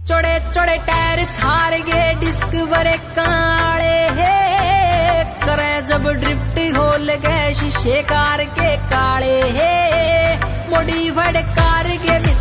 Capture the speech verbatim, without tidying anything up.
चौड़े चौड़े टायर थार गे डिस्क बरे काले हे करे जब ड्रिफ्ट होल गए शीशे कार के काले हे मॉडिफाइड कार के